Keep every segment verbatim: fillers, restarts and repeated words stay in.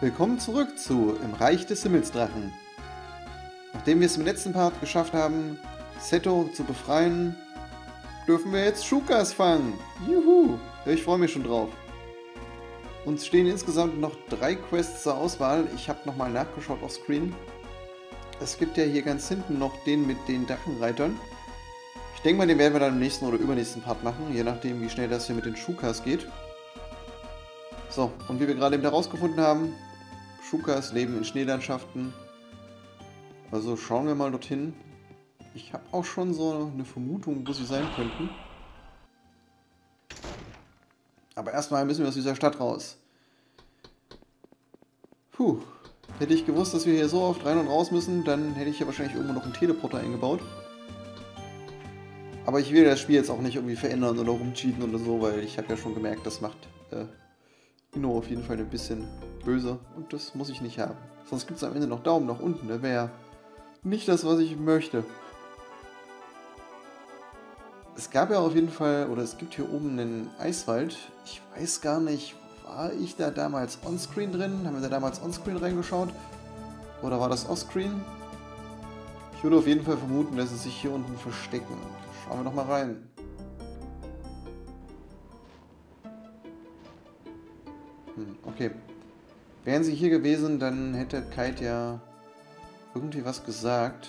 Willkommen zurück zu Im Reich des Himmelsdrachen. Nachdem wir es im letzten Part geschafft haben, Seto zu befreien, dürfen wir jetzt Shukas fangen. Juhu! Ich freue mich schon drauf. Uns stehen insgesamt noch drei Quests zur Auswahl. Ich habe nochmal nachgeschaut auf Screen. Es gibt ja hier ganz hinten noch den mit den Drachenreitern. Ich denke mal, den werden wir dann im nächsten oder übernächsten Part machen, je nachdem, wie schnell das hier mit den Shukas geht. So, und wie wir gerade eben herausgefunden haben, Shukas leben in Schneelandschaften. Also schauen wir mal dorthin. Ich habe auch schon so eine Vermutung, wo sie sein könnten. Aber erstmal müssen wir aus dieser Stadt raus. Puh. Hätte ich gewusst, dass wir hier so oft rein und raus müssen, dann hätte ich hier wahrscheinlich irgendwo noch einen Teleporter eingebaut. Aber ich will das Spiel jetzt auch nicht irgendwie verändern oder rumcheaten oder so, weil ich habe ja schon gemerkt, das macht äh, Inno auf jeden Fall ein bisschen böse. Und das muss ich nicht haben. Sonst gibt es am Ende noch Daumen nach unten. Das wäre nicht das, was ich möchte. Es gab ja auf jeden Fall, oder es gibt hier oben einen Eiswald. Ich weiß gar nicht, war ich da damals onscreen drin? Haben wir da damals onscreen reingeschaut? Oder war das offscreen? Ich würde auf jeden Fall vermuten, dass sie sich hier unten verstecken. Schauen wir doch mal rein. Hm, okay. Wären sie hier gewesen, dann hätte Kite ja irgendwie was gesagt.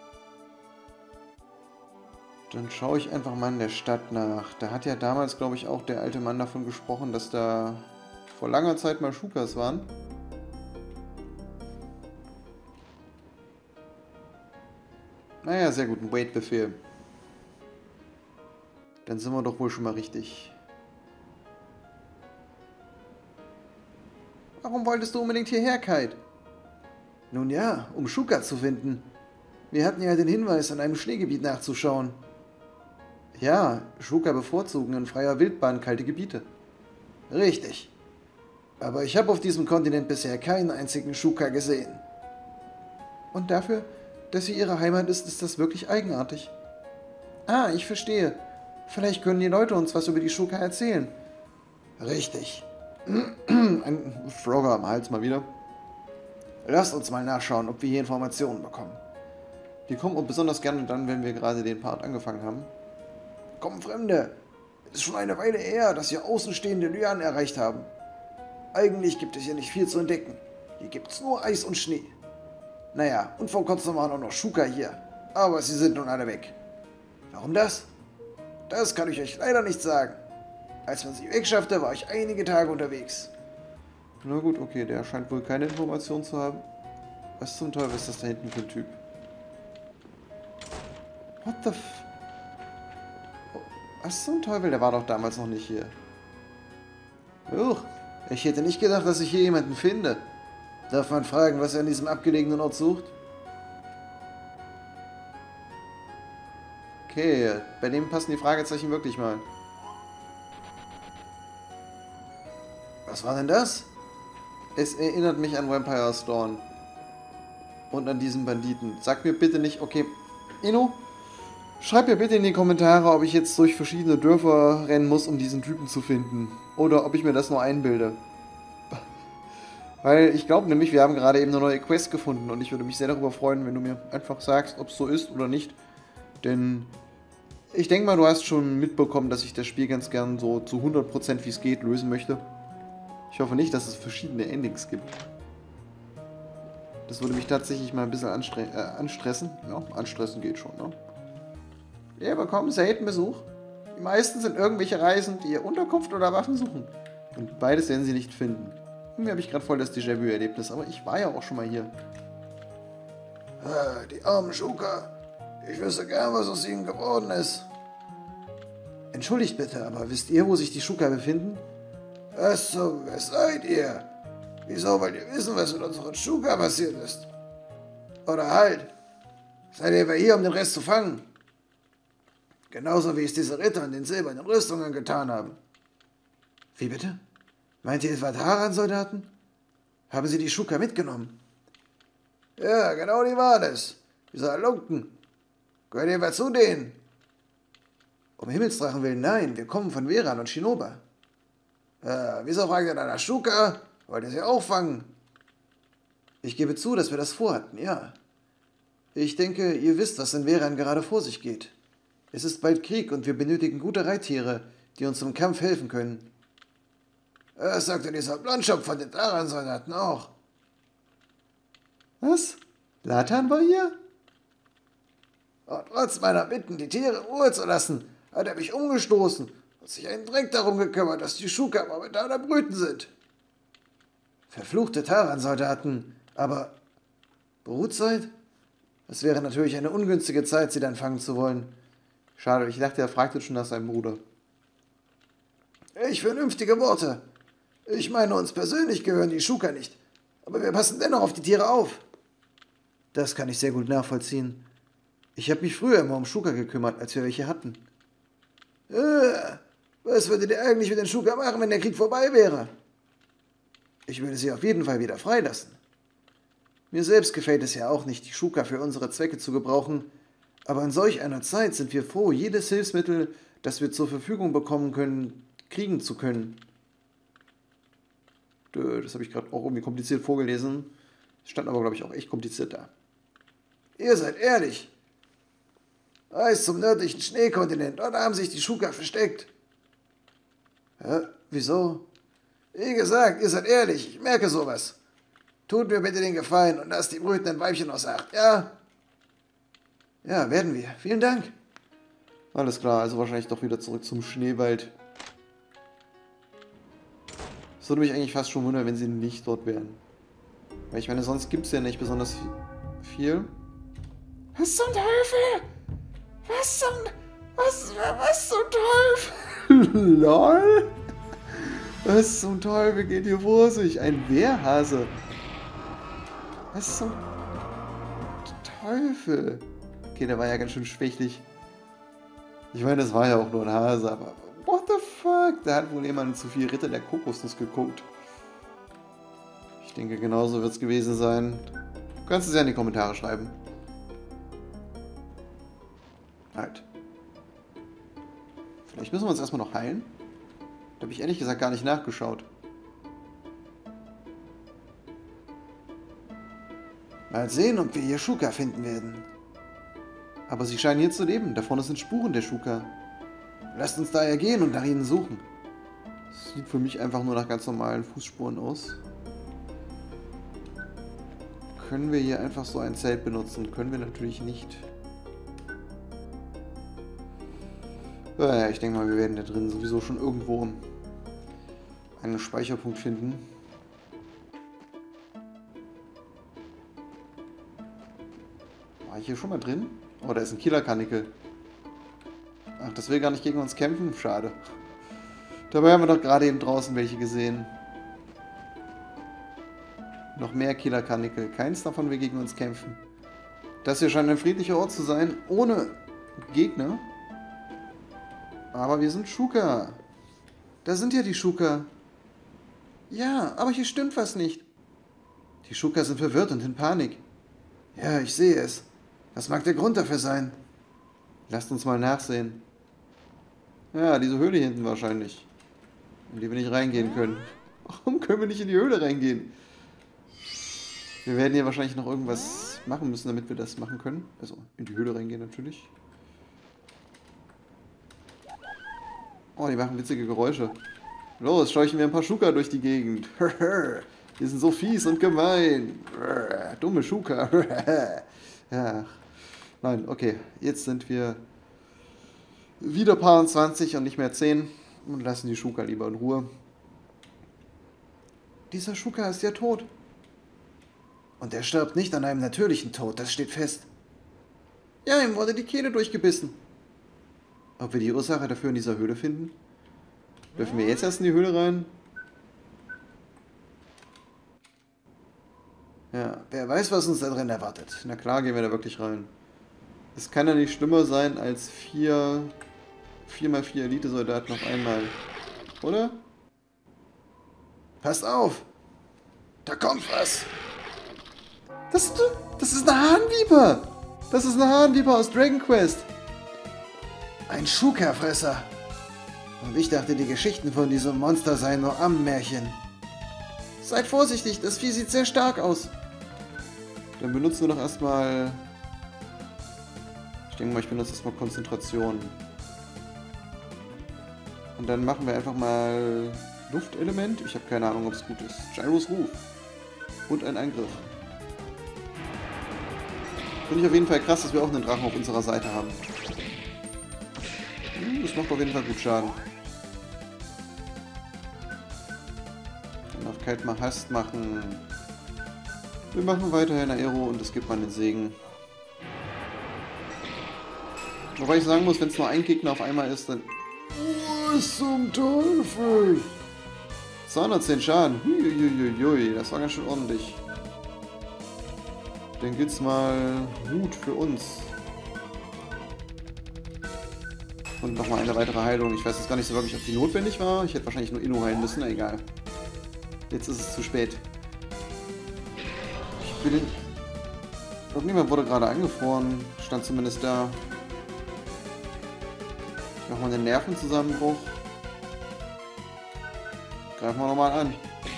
Dann schaue ich einfach mal in der Stadt nach. Da hat ja damals, glaube ich, auch der alte Mann davon gesprochen, dass da vor langer Zeit mal Shukas waren. Naja, sehr gut, ein Wait-Befehl. Dann sind wir doch wohl schon mal richtig. Warum wolltest du unbedingt hierher, Kite? Nun ja, um Shuka zu finden. Wir hatten ja den Hinweis, an einem Schneegebiet nachzuschauen. Ja, Shuka bevorzugen in freier Wildbahn kalte Gebiete. Richtig. Aber ich habe auf diesem Kontinent bisher keinen einzigen Shuka gesehen. Und dafür, dass sie ihre Heimat ist, ist das wirklich eigenartig. Ah, ich verstehe. Vielleicht können die Leute uns was über die Shuka erzählen. Richtig. Ein Frogger am Hals mal wieder. Lasst uns mal nachschauen, ob wir hier Informationen bekommen. Die kommen auch besonders gerne dann, wenn wir gerade den Part angefangen haben. Komm, Fremde! Es ist schon eine Weile her, dass wir außenstehende Lyan erreicht haben. Eigentlich gibt es hier nicht viel zu entdecken. Hier gibt's nur Eis und Schnee. Naja, und vor kurzem waren auch noch Shuka hier. Aber sie sind nun alle weg. Warum das? Das kann ich euch leider nicht sagen. Als man sie wegschaffte, war ich einige Tage unterwegs. Na gut, okay, der scheint wohl keine Informationen zu haben. Was zum Teufel ist das da hinten für ein Typ? What the f... Was zum Teufel? Der war doch damals noch nicht hier. Huch, ich hätte nicht gedacht, dass ich hier jemanden finde. Darf man fragen, was er an diesem abgelegenen Ort sucht? Okay, bei dem passen die Fragezeichen wirklich mal. Was war denn das? Es erinnert mich an Vampire's Dawn. Und an diesen Banditen. Sag mir bitte nicht, okay, Inno, schreib mir bitte in die Kommentare, ob ich jetzt durch verschiedene Dörfer rennen muss, um diesen Typen zu finden. Oder ob ich mir das nur einbilde. Weil ich glaube nämlich, wir haben gerade eben eine neue Quest gefunden und ich würde mich sehr darüber freuen, wenn du mir einfach sagst, ob es so ist oder nicht. Denn ich denke mal, du hast schon mitbekommen, dass ich das Spiel ganz gern so zu hundert Prozent wie es geht lösen möchte. Ich hoffe nicht, dass es verschiedene Endings gibt. Das würde mich tatsächlich mal ein bisschen anstre äh, anstressen. Ja, anstressen geht schon, ne? Wir bekommen selten Besuch. Die meisten sind irgendwelche Reisende, die ihr Unterkunft oder Waffen suchen. Und beides werden sie nicht finden. Mir habe ich gerade voll das Déjà-vu-Erlebnis, aber ich war ja auch schon mal hier. Ah, die armen Shuka. Ich wüsste gern, was aus ihnen geworden ist. Entschuldigt bitte, aber wisst ihr, wo sich die Shuka befinden? Was so, wer seid ihr? Wieso wollt ihr wissen, was mit unseren Shuka passiert ist? Oder halt, seid ihr hier, um den Rest zu fangen? Genauso wie es diese Ritter in den silbernen Rüstungen getan haben. Wie bitte? Meint ihr etwa Taran-Soldaten? Haben sie die Shuka mitgenommen? Ja, genau die waren es. Diese Halunken. Gehört ihr etwa zu denen? Um Himmelsdrachen willen, nein, wir kommen von Veran und Shinoba. Äh, wieso fragt ihr nach der Shuka? Wollt ihr sie auffangen? Ich gebe zu, dass wir das vorhatten, ja. Ich denke, ihr wisst, was in Veran gerade vor sich geht. Es ist bald Krieg und wir benötigen gute Reittiere, die uns im Kampf helfen können. Das sagte dieser Blondschopf von den Taran-Soldaten auch. Was? Latan war hier? Und trotz meiner Bitten, die Tiere in Ruhe zu lassen, hat er mich umgestoßen und sich einen Dreck darum gekümmert, dass die Shuka momentan am Brüten sind. Verfluchte Taran-Soldaten, aber Brutzeit? Es wäre natürlich eine ungünstige Zeit, sie dann fangen zu wollen. Schade, ich dachte, er fragte schon nach seinem Bruder. Ich vernünftige Worte. Ich meine, uns persönlich gehören die Shuka nicht, aber wir passen dennoch auf die Tiere auf. Das kann ich sehr gut nachvollziehen. Ich habe mich früher immer um Shuka gekümmert, als wir welche hatten. Äh, was würdet ihr eigentlich mit den Shuka machen, wenn der Krieg vorbei wäre? Ich würde sie auf jeden Fall wieder freilassen. Mir selbst gefällt es ja auch nicht, die Shuka für unsere Zwecke zu gebrauchen, aber in solch einer Zeit sind wir froh, jedes Hilfsmittel, das wir zur Verfügung bekommen können, kriegen zu können. Das habe ich gerade auch irgendwie kompliziert vorgelesen. Stand aber, glaube ich, auch echt kompliziert da. Ihr seid ehrlich. Reist zum nördlichen Schneekontinent, dort haben sich die Shuka versteckt. Hä? Wieso? Wie gesagt, ihr seid ehrlich, ich merke sowas. Tut mir bitte den Gefallen und lasst die brütenden Weibchen aus Acht, ja? Ja, werden wir. Vielen Dank. Alles klar, also wahrscheinlich doch wieder zurück zum Schneewald. Es würde mich eigentlich fast schon wundern, wenn sie nicht dort wären. Weil ich meine, sonst gibt es ja nicht besonders viel. Was zum Teufel? Was zum... Was, was zum Teufel? Lol? Was zum Teufel geht hier vor sich? Ein Wehrhase. Was zum Teufel? Okay, der war ja ganz schön schwächlich. Ich meine, das war ja auch nur ein Hase, aber... What the fuck? Da hat wohl jemand zu viel Ritter der Kokosnuss geguckt. Ich denke, genauso wird es gewesen sein. Du kannst es ja in die Kommentare schreiben. Halt. Vielleicht müssen wir uns erstmal noch heilen. Da habe ich ehrlich gesagt gar nicht nachgeschaut. Mal sehen, ob wir hier Shuka finden werden. Aber sie scheinen hier zu leben. Da vorne sind Spuren der Shuka. Lasst uns daher gehen und nach ihnen suchen. Das sieht für mich einfach nur nach ganz normalen Fußspuren aus. Können wir hier einfach so ein Zelt benutzen? Können wir natürlich nicht. Ja, ich denke mal, wir werden da drin sowieso schon irgendwo einen Speicherpunkt finden. War ich hier schon mal drin? Oh, da ist ein Killer-Karnickel. Ach, das will gar nicht gegen uns kämpfen? Schade. Dabei haben wir doch gerade eben draußen welche gesehen. Noch mehr Killer-Karnickel. Keins davon will gegen uns kämpfen. Das hier scheint ein friedlicher Ort zu sein, ohne Gegner. Aber wir sind Shuka. Da sind ja die Shuka. Ja, aber hier stimmt was nicht. Die Shuka sind verwirrt und in Panik. Ja, ich sehe es. Was mag der Grund dafür sein? Lasst uns mal nachsehen. Ja, diese Höhle hier hinten wahrscheinlich. In die wir nicht reingehen können. Warum können wir nicht in die Höhle reingehen? Wir werden hier wahrscheinlich noch irgendwas machen müssen, damit wir das machen können. Also in die Höhle reingehen natürlich. Oh, die machen witzige Geräusche. Los, scheuchen wir ein paar Shuka durch die Gegend. Die sind so fies und gemein. Dumme Shuka. Ja. Nein, okay. Jetzt sind wir wieder Paar zwanzig und nicht mehr zehn. Und lassen die Shuka lieber in Ruhe. Dieser Shuka ist ja tot. Und er stirbt nicht an einem natürlichen Tod, das steht fest. Ja, ihm wurde die Kehle durchgebissen. Ob wir die Ursache dafür in dieser Höhle finden? Dürfen wir jetzt erst in die Höhle rein? Ja, wer weiß, was uns da drin erwartet. Na klar, gehen wir da wirklich rein. Es kann ja nicht schlimmer sein als vier... vier mal vier Elite-Soldaten auf einmal. Oder? Passt auf! Da kommt was! Das ist, das ist eine Hahnviper! Das ist eine Hahnviper aus Dragon Quest! Ein Shuka-Fresser! Und ich dachte, die Geschichten von diesem Monster seien nur Ammenmärchen. Seid vorsichtig, das Vieh sieht sehr stark aus. Dann benutzen wir doch erstmal... Ich denke mal, ich benutze erstmal Konzentration. Und dann machen wir einfach mal Luftelement. Ich habe keine Ahnung, ob es gut ist. Gyros Ruf. Und ein Angriff. Finde ich auf jeden Fall krass, dass wir auch einen Drachen auf unserer Seite haben. Hm, das macht auf jeden Fall gut Schaden. Dann darf Kite mal Hast machen. Wir machen weiterhin Aero und es gibt mal einen Segen. Wobei ich sagen muss, wenn es nur ein Gegner auf einmal ist, dann... Was zum Teufel? zweihundertzehn Schaden. Huiuiuiui, das war ganz schön ordentlich. Dann gibt's mal Mut für uns. Und nochmal eine weitere Heilung. Ich weiß jetzt gar nicht so wirklich, ob die notwendig war. Ich hätte wahrscheinlich nur Inno heilen müssen, na egal. Jetzt ist es zu spät. Ich bin... Irgendjemand wurde gerade angefroren. Stand zumindest da. Ich mach mal einen Nervenzusammenbruch. Greifen wir nochmal an.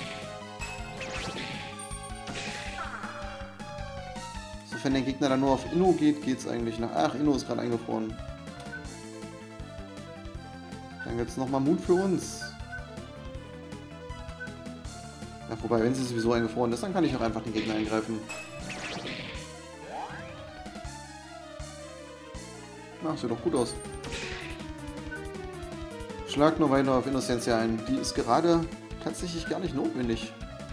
Sofern der Gegner dann nur auf Inno geht, geht's eigentlich nach... Ach, Inno ist gerade eingefroren. Dann gibt's nochmal Mut für uns. Ja, wobei, wenn sie sowieso eingefroren ist, dann kann ich auch einfach den Gegner angreifen. Na, sieht doch gut aus. Schlag nur weiter auf Innocentia ein. Die ist gerade tatsächlich gar nicht notwendig.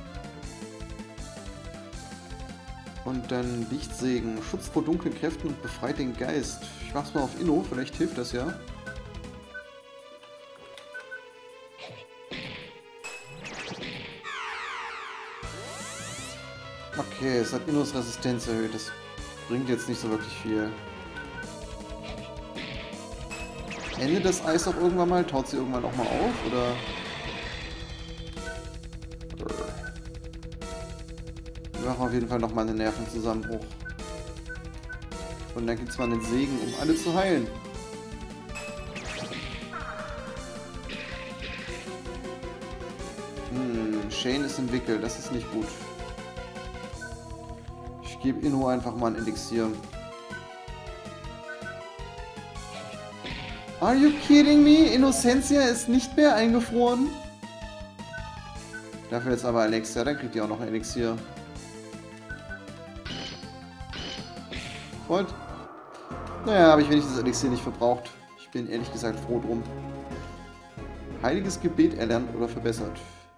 Und dann Lichtsegen. Schutz vor dunklen Kräften und befreit den Geist. Ich mach's mal auf Inno, vielleicht hilft das ja. Okay, es hat Innos Resistenz erhöht. Das bringt jetzt nicht so wirklich viel. Endet das Eis auch irgendwann mal? Taut sie irgendwann auch mal auf? Oder? Wir machen auf jeden Fall nochmal einen Nervenzusammenbruch. Und dann gibt es mal einen Segen, um alle zu heilen. Hm, Shane ist im Wickel. Das ist nicht gut. Ich gebe Inno einfach mal ein Elixier. Are you kidding me? Innocentia ist nicht mehr eingefroren? Dafür jetzt aber Alexia, dann kriegt ihr auch noch ein Elixier. Freund. Naja, habe ich wenigstens das Elixier nicht verbraucht. Ich bin ehrlich gesagt froh drum. Heiliges Gebet erlernt oder verbessert.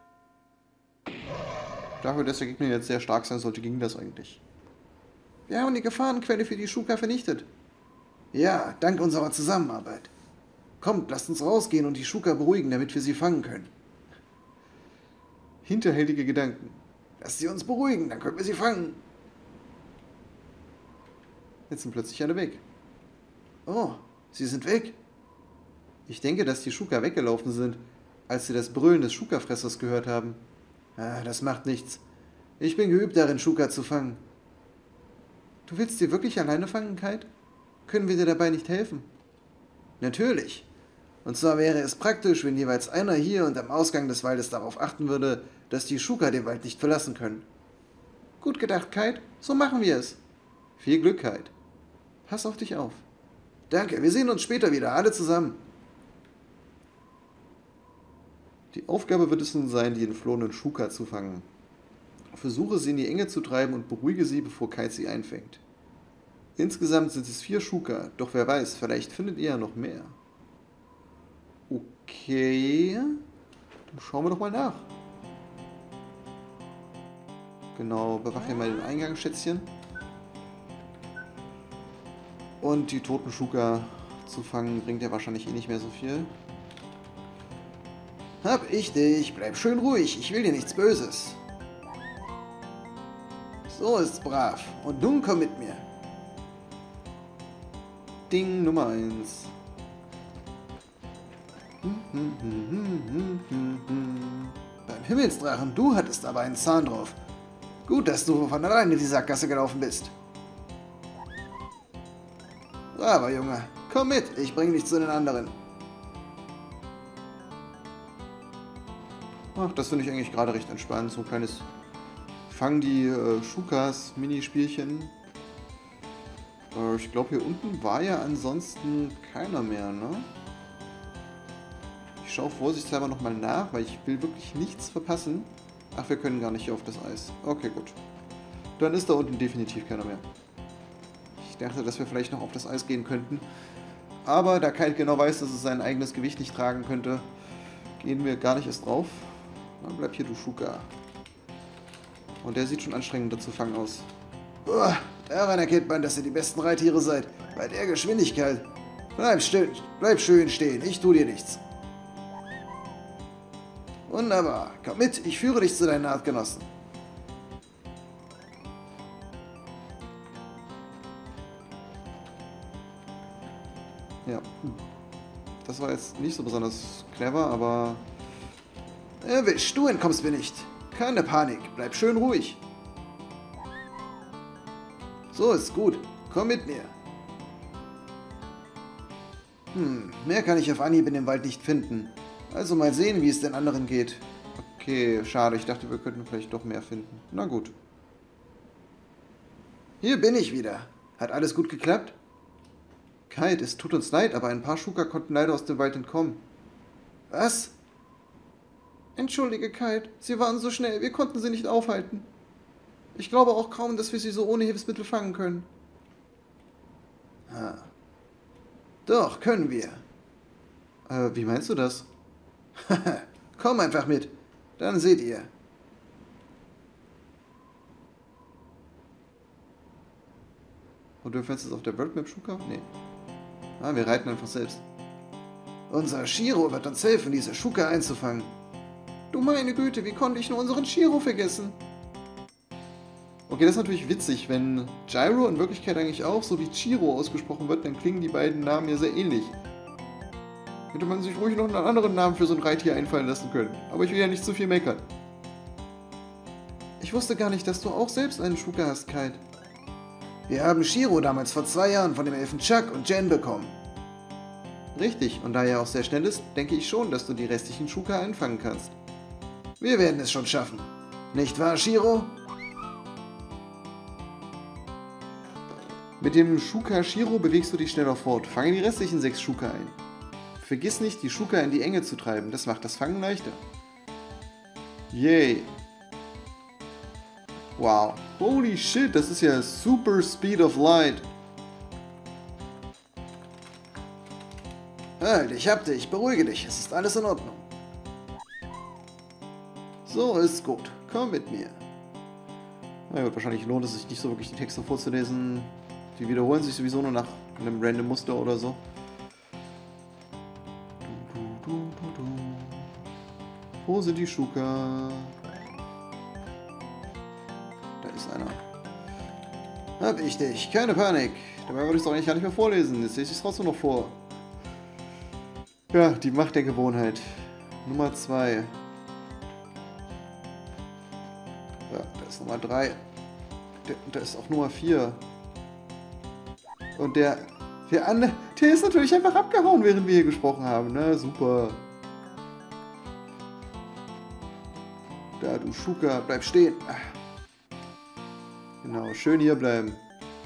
Dafür, dass der Gegner jetzt sehr stark sein sollte, ging das eigentlich. Wir haben die Gefahrenquelle für die Shuka vernichtet. Ja, dank unserer Zusammenarbeit. Kommt, lasst uns rausgehen und die Shuka beruhigen, damit wir sie fangen können. Hinterhältige Gedanken. Lasst sie uns beruhigen, dann können wir sie fangen. Jetzt sind plötzlich alle weg. Oh, sie sind weg. Ich denke, dass die Shuka weggelaufen sind, als sie das Brüllen des Shuka-Fressers gehört haben. Ah, das macht nichts. Ich bin geübt darin, Shuka zu fangen. Du willst sie wirklich alleine fangen, Kite? Können wir dir dabei nicht helfen? Natürlich. Und zwar wäre es praktisch, wenn jeweils einer hier und am Ausgang des Waldes darauf achten würde, dass die Shuka den Wald nicht verlassen können. Gut gedacht, Kite. So machen wir es. Viel Glück, Kite. Pass auf dich auf. Danke, wir sehen uns später wieder, alle zusammen. Die Aufgabe wird es nun sein, die entflohenen Shuka zu fangen. Versuche sie in die Enge zu treiben und beruhige sie, bevor Kite sie einfängt. Insgesamt sind es vier Shuka, doch wer weiß, vielleicht findet ihr ja noch mehr. Okay, dann schauen wir doch mal nach. Genau, bewache mal den Eingang, Schätzchen. Und die toten Shuka zu fangen, bringt ja wahrscheinlich eh nicht mehr so viel. Hab ich dich, bleib schön ruhig, ich will dir nichts Böses. So ist's brav. Und nun komm mit mir. Ding Nummer eins. Beim Himmelsdrachen, du hattest aber einen Zahn drauf. Gut, dass du von alleine in die Sackgasse gelaufen bist. Aber Junge, komm mit, ich bring dich zu den anderen. Ach, das finde ich eigentlich gerade recht entspannt. So ein kleines fangen die äh, Shukas Minispielchen. Äh, ich glaube, hier unten war ja ansonsten keiner mehr, ne? Ich schaue vorsichtshalber nochmal nach, weil ich will wirklich nichts verpassen. Ach, wir können gar nicht hier auf das Eis. Okay, gut. Dann ist da unten definitiv keiner mehr. Ich dachte, dass wir vielleicht noch auf das Eis gehen könnten. Aber da Kite genau weiß, dass es sein eigenes Gewicht nicht tragen könnte, gehen wir gar nicht erst drauf. Dann bleib hier, du Shuka. Und der sieht schon anstrengender zu fangen aus. Uah, daran erkennt man, dass ihr die besten Reittiere seid. Bei der Geschwindigkeit. Bleib still, bleib schön stehen, ich tu dir nichts. Wunderbar, komm mit, ich führe dich zu deinen Artgenossen. Ja, das war jetzt nicht so besonders clever, aber... Erwischt, du entkommst mir nicht. Keine Panik, bleib schön ruhig. So ist gut, komm mit mir. Hm, mehr kann ich auf Anhieb in dem Wald nicht finden. Also mal sehen, wie es den anderen geht. Okay, schade, ich dachte, wir könnten vielleicht doch mehr finden. Na gut. Hier bin ich wieder. Hat alles gut geklappt? Kite, es tut uns leid, aber ein paar Shuka konnten leider aus dem Wald entkommen. Was? Entschuldige, Kite, sie waren so schnell, wir konnten sie nicht aufhalten. Ich glaube auch kaum, dass wir sie so ohne Hilfsmittel fangen können. Ah. Doch, können wir. Äh, wie meinst du das? Komm einfach mit, dann seht ihr. Und dürfen wir jetzt auf der World Map Shuka? Nee. Ah, wir reiten einfach selbst. Unser Shiro wird uns helfen, diese Shuka einzufangen. Du meine Güte, wie konnte ich nur unseren Shiro vergessen? Okay, das ist natürlich witzig, wenn Gyro in Wirklichkeit eigentlich auch so wie Chiro ausgesprochen wird, dann klingen die beiden Namen ja sehr ähnlich. Hätte man sich ruhig noch einen anderen Namen für so ein Reittier einfallen lassen können. Aber ich will ja nicht zu viel meckern. Ich wusste gar nicht, dass du auch selbst einen Shuka hast, Kite. Wir haben Shiro damals vor zwei Jahren von dem Elfen Chuck und Jen bekommen. Richtig, und da er auch sehr schnell ist, denke ich schon, dass du die restlichen Shuka einfangen kannst. Wir werden es schon schaffen. Nicht wahr, Shiro? Mit dem Shuka Shiro bewegst du dich schneller fort. Fange die restlichen sechs Shuka ein. Vergiss nicht, die Shuka in die Enge zu treiben. Das macht das Fangen leichter. Yay. Wow. Holy shit, das ist ja Super Speed of Light. Halt, ich hab dich. Beruhige dich. Es ist alles in Ordnung. So ist gut. Komm mit mir. Na gut, wahrscheinlich lohnt es sich nicht so wirklich, die Texte vorzulesen. Die wiederholen sich sowieso nur nach einem random Muster oder so. Du, du, du, du, du. Wo sind die Shuka? Da ist einer. Hab ich dich. Keine Panik. Dabei würde ich es doch eigentlich gar nicht mehr vorlesen. Jetzt lese ich es trotzdem noch vor. Ja, die Macht der Gewohnheit. Nummer zwei. Ja, da ist Nummer drei. Da ist auch Nummer vier. Und der, der andere, der ist natürlich einfach abgehauen, während wir hier gesprochen haben. Na, super. Da, du Shuka, bleib stehen. Genau, schön hier bleiben.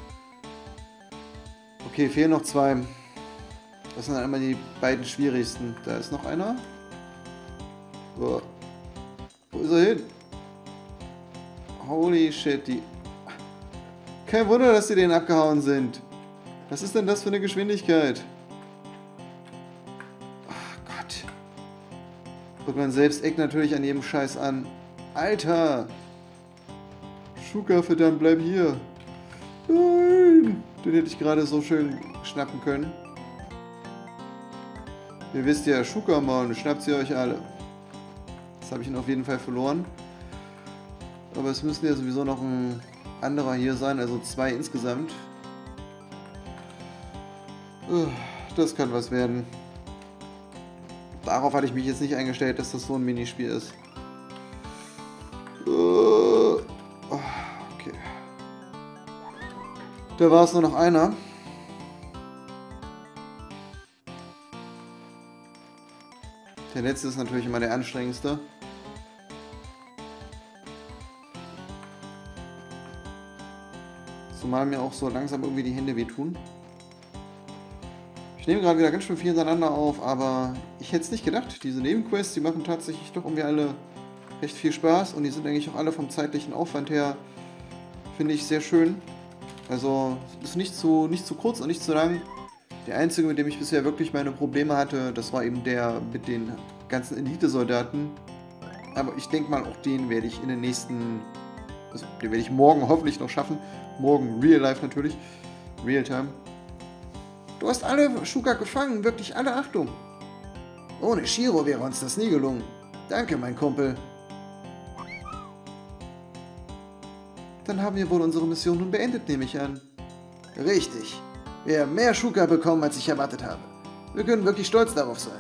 Okay, fehlen noch zwei. Das sind dann einmal die beiden schwierigsten. Da ist noch einer. So. Wo ist er hin? Holy shit, die... Kein Wunder, dass die denen abgehauen sind. Was ist denn das für eine Geschwindigkeit? Ach Gott. Und man selbst eckt natürlich an jedem Scheiß an. Alter! Shuka, verdammt, bleib hier. Nein! Den hätte ich gerade so schön schnappen können. Ihr wisst ja, Shuka-Maul, schnappt sie euch alle. Jetzt habe ich ihn auf jeden Fall verloren. Aber es müsste ja sowieso noch ein anderer hier sein, also zwei insgesamt. Das kann was werden. Darauf hatte ich mich jetzt nicht eingestellt, dass das so ein Minispiel ist. Okay. Da war es nur noch einer. Der letzte ist natürlich immer der anstrengendste. Zumal mir auch so langsam irgendwie die Hände wehtun. Ich nehme gerade wieder ganz schön viel hintereinander auf, aber ich hätte es nicht gedacht. Diese Nebenquests, die machen tatsächlich doch irgendwie alle recht viel Spaß und die sind eigentlich auch alle vom zeitlichen Aufwand her, finde ich, sehr schön. Also ist nicht zu, nicht zu kurz und nicht zu lang. Der einzige, mit dem ich bisher wirklich meine Probleme hatte, das war eben der mit den ganzen Elite-Soldaten. Aber ich denke mal, auch den werde ich in den nächsten, also den werde ich morgen hoffentlich noch schaffen. Morgen Real Life natürlich, Real Time. Du hast alle Shuka gefangen, wirklich alle Achtung. Ohne Shiro wäre uns das nie gelungen. Danke, mein Kumpel. Dann haben wir wohl unsere Mission nun beendet, nehme ich an. Richtig. Wir haben mehr Shuka bekommen, als ich erwartet habe. Wir können wirklich stolz darauf sein.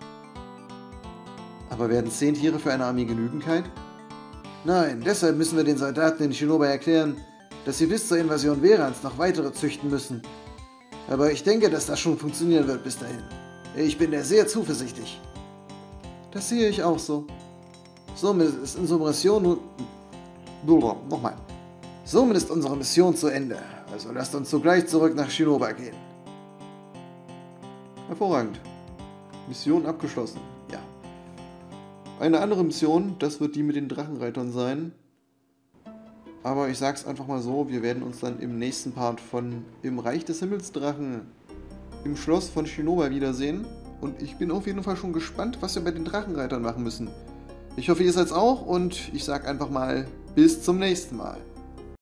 Aber werden zehn Tiere für eine Armee genügen, Kite? Nein, deshalb müssen wir den Soldaten in Shinobi erklären, dass sie bis zur Invasion Verans noch weitere züchten müssen. Aber ich denke, dass das schon funktionieren wird bis dahin. Ich bin da sehr zuversichtlich. Das sehe ich auch so. Somit ist unsere Mission nun... Nochmal. Somit ist unsere Mission zu Ende. Also lasst uns sogleich zurück nach Shinobi gehen. Hervorragend. Mission abgeschlossen. Ja. Eine andere Mission, das wird die mit den Drachenreitern sein. Aber ich sag's einfach mal so, wir werden uns dann im nächsten Part von Im Reich des Himmelsdrachen im Schloss von Shinobi wiedersehen. Und ich bin auf jeden Fall schon gespannt, was wir bei den Drachenreitern machen müssen. Ich hoffe, ihr seid's auch und ich sag einfach mal, bis zum nächsten Mal.